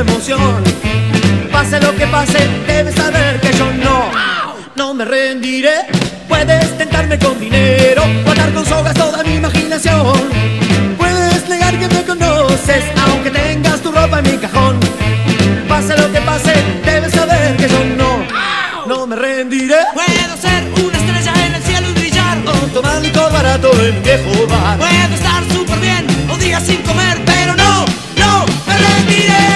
emoción. Pase lo que pase, debes saber que yo no me rendiré. Puedes tentarme con dinero, guardar con sogas toda mi imaginación. Puedes negar que me conoces, aunque tengas tu ropa en mi cajón. Pase lo que pase, debes saber que yo no me rendiré. Puedo ser una estrella en el cielo y brillar, o tomar licor barato en un viejo bar. puedo estar súper bien o días sin comer, pero no me rendiré.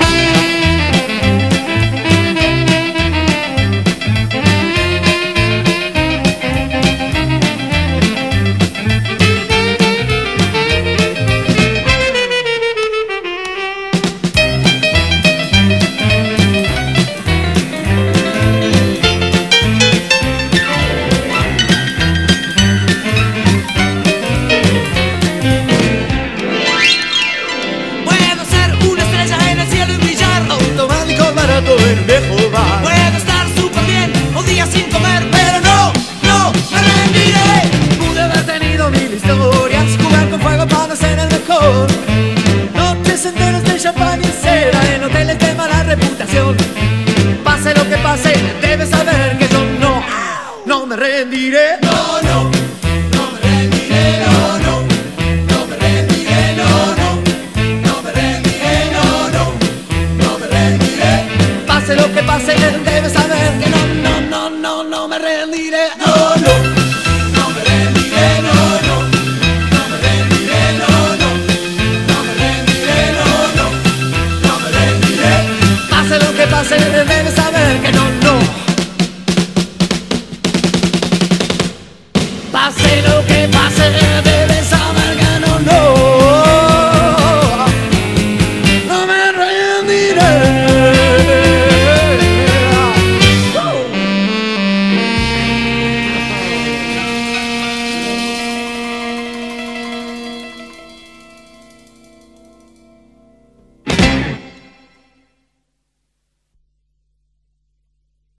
En un viejo bar. Puedo estar súper bien o días sin comer, pero no me rendiré. Pude haber tenido mil historias, jugar con fuego para ser el mejor. Noches enteras de champán y cera en hoteles de mala reputación.